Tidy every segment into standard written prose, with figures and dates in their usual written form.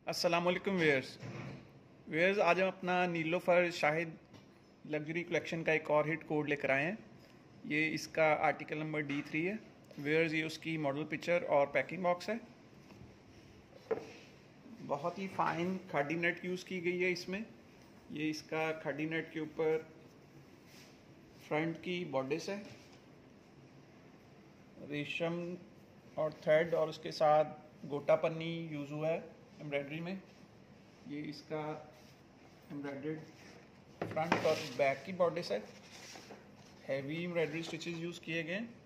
अस्सलामुअलैकुम वेयर्स। आज हम अपना नीलोफर शाहिद लग्जरी कलेक्शन का एक और हिट कोड लेकर आए हैं। ये इसका आर्टिकल नंबर D3 है। वेयर्स ये उसकी मॉडल पिक्चर और पैकिंग बॉक्स है। बहुत ही फाइन खादी नेट यूज़ की गई है इसमें। ये इसका खादी नेट के ऊपर फ्रंट की बॉर्डर्स है, रेशम और थ्रेड और उसके साथ गोटा पन्नी यूज़ हुआ है एम्ब्रॉयडरी में। ये इसका एम्ब्रॉयडर्ड फ्रंट और बैक की बॉर्डर्स है। हैवी एम्ब्रॉयडरी स्टिचेस यूज़ किए गए हैं।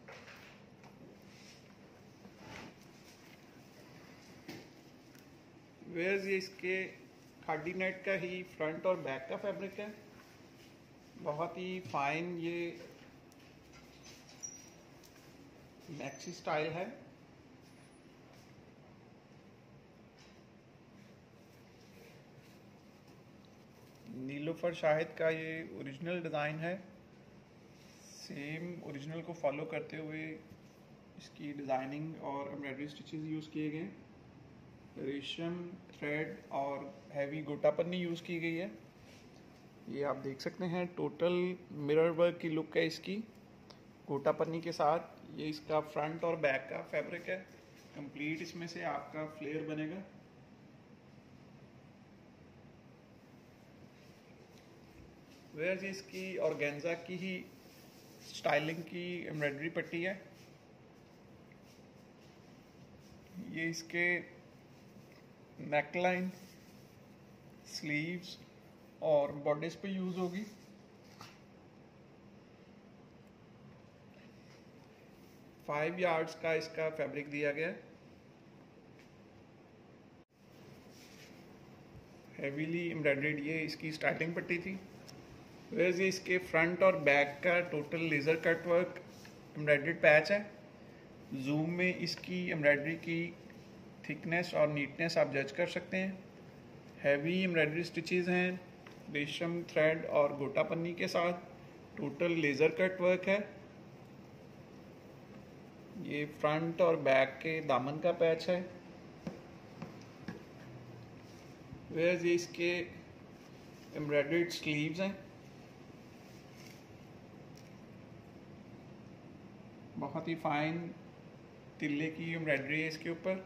वेयर्स ये इसके खादी नेट का ही फ्रंट और बैक का फैब्रिक है। बहुत ही फाइन ये मैक्सी स्टाइल है। नीलोफर शाहिद का ये ओरिजिनल डिज़ाइन है। सेम ओरिजिनल को फॉलो करते हुए इसकी डिज़ाइनिंग और एम्ब्रॉयडरी स्टिचेस यूज़ किए गए। रेशम, थ्रेड और हैवी गोटा पन्नी यूज़ की गई है। ये आप देख सकते हैं टोटल मिरर वर्क की लुक है इसकी गोटा पन्नी के साथ। ये इसका फ्रंट और बैक का फैब्रिक है। कंप्लीट इसमें से आपका फ्लेयर बनेगा। वेयर्स इसकी ऑर्गेन्जा की ही स्टाइलिंग की एम्ब्रॉयडरी पट्टी है। ये इसके नेकलाइन, स्लीव्स और बॉडीज पे यूज होगी। फाइव यार्ड्स का इसका फैब्रिक दिया गया है। हेवीली एम्ब्रॉयडर्ड ये इसकी स्टार्टिंग पट्टी थी। वैसे ये इसके फ्रंट और बैक का total laser cut work embroidered patch है। जूम में इसकी एम्ब्रॉयडरी की थिकनेस और नीटनेस आप जज कर सकते हैं। हैवी एम्ब्रॉयडरी स्टिचेस हैं रेशम, थ्रेड और गोटा पन्नी के साथ। टोटल लेज़र कट वर्क है। ये फ्रंट और बैक के दामन का पैच है। वेयर्स ये इसके एम्ब्रॉयडर्ड स्लीव्स हैं। बहुत ही फाइन तिल्ले की एम्ब्रॉयडरी है इसके ऊपर।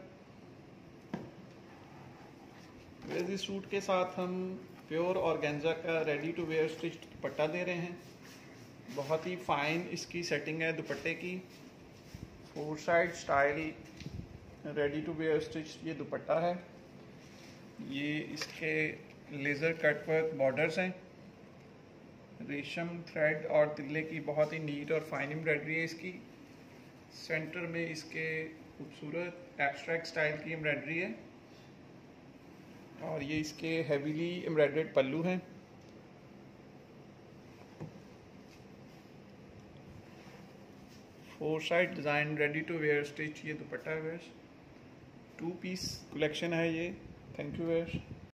वेयर्स इस सूट के साथ हम प्योर ऑर्गेन्जा का ready to wear stitch dupatta दे रहे हैं। बहुत ही फाइन इसकी सेटिंग है दुपट्टे की। 4 side style ready to wear stitch ये दुपट्टा है। ये इसके लेज़र कट वर्क बॉर्डर्स हैं। रेशम, थ्रेड और तिल्ले की बहुत ही नीट और फाइन एम्ब्रॉयडरी है इसकी। सेंटर में इसके खूबसूरत एब्स्ट्रैक्ट स्टाइल की एम्ब्रॉयडरी है और ये इसके हेवीली एम्ब्रॉयडर्ड पल्लू हैं। Four side design ready to wear stitch ये दुपट्टा है। 2 पीस कलेक्शन है ये। Thank you where.